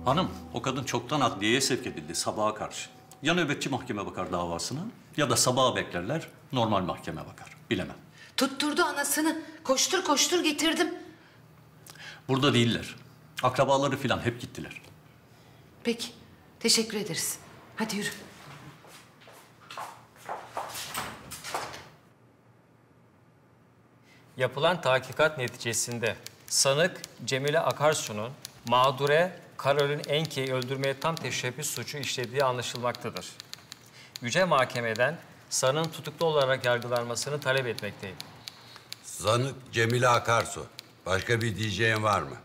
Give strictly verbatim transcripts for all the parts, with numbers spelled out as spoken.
Hanım, o kadın çoktan adliyeye sevk edildi sabaha karşı. Ya nöbetçi mahkeme bakar davasına ya da sabaha beklerler, normal mahkeme bakar. Bilemem. Tutturdu anasını. Koştur koştur getirdim. Burada değiller. Akrabaları falan hep gittiler. Peki, teşekkür ederiz. Hadi yürü. Yapılan tahkikat neticesinde sanık Cemile Akarsu'nun mağdure Karolin Enke'yi öldürmeye tam teşebbüs suçu işlediği anlaşılmaktadır. Yüce Mahkeme'den sanığın tutuklu olarak yargılanmasını talep etmekteyim. Sanık Cemile Akarsu. Başka bir diyeceğin var mı?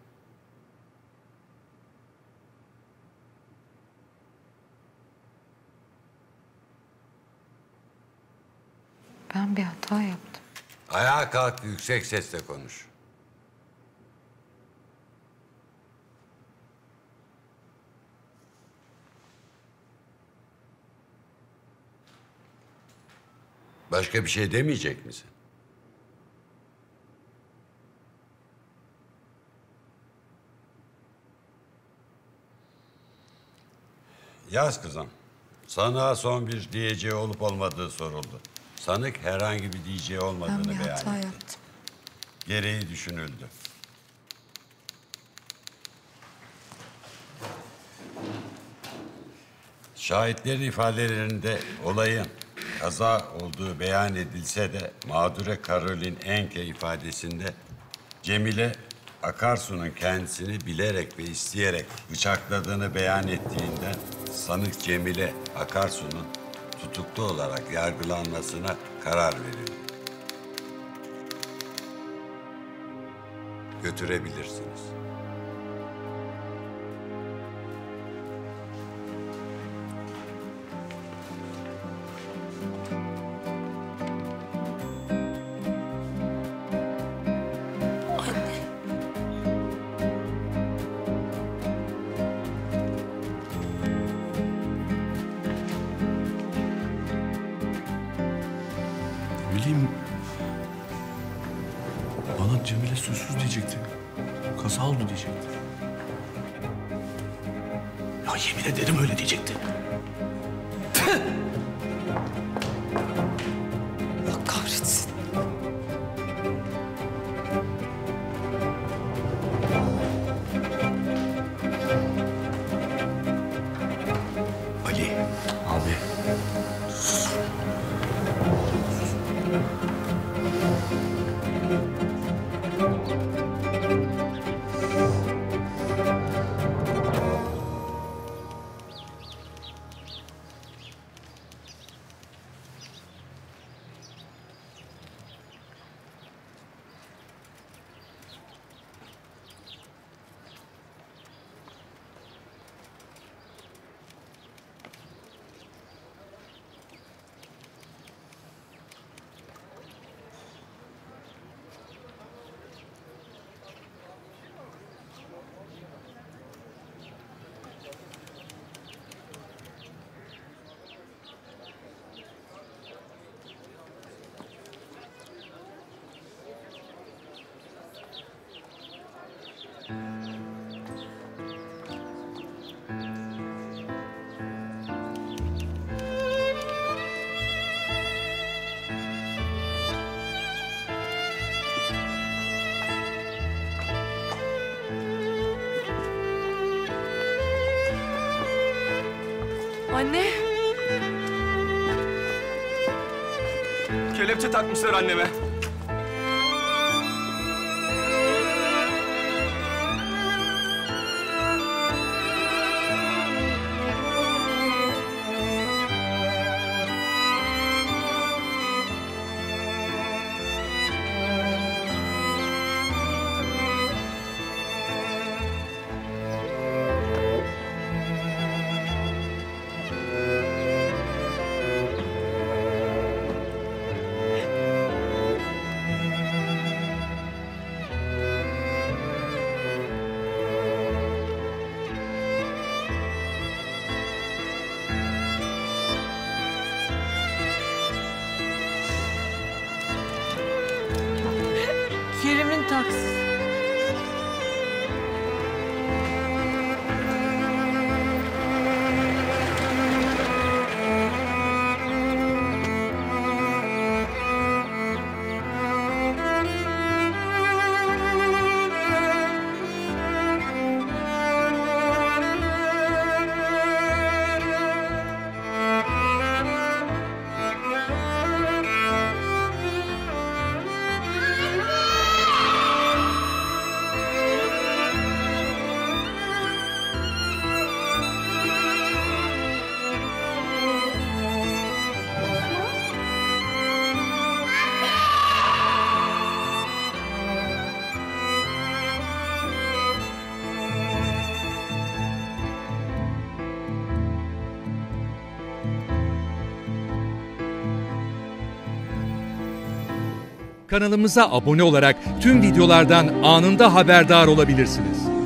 Ben bir hata yaptım. Ayağa kalk, yüksek sesle konuş. Başka bir şey demeyecek misin? Yaz kızım. Sanığa son bir diyeceği olup olmadığı soruldu. Sanık herhangi bir diyeceği olmadığını beyan etti. Ben bir hata yaptım. Gereği düşünüldü. Şahitlerin ifadelerinde olayın kaza olduğu beyan edilse de mağdure Karolin Enke ifadesinde Cemile Akarsu'nun kendisini bilerek ve isteyerek bıçakladığını beyan ettiğinden sanık Cemile Akarsu'nun tutuklu olarak yargılanmasına karar verildi. Götürebilirsiniz. Bileyim. Bana Cemile suçsuz diyecekti. Kaza oldu diyecekti. Ya yemin ederim öyle diyecekti. Allah kahretsin. Ali. Abi. Anne. Kelepçe takmışlar anneme. Kerim'in taksisi. Kanalımıza abone olarak tüm videolardan anında haberdar olabilirsiniz.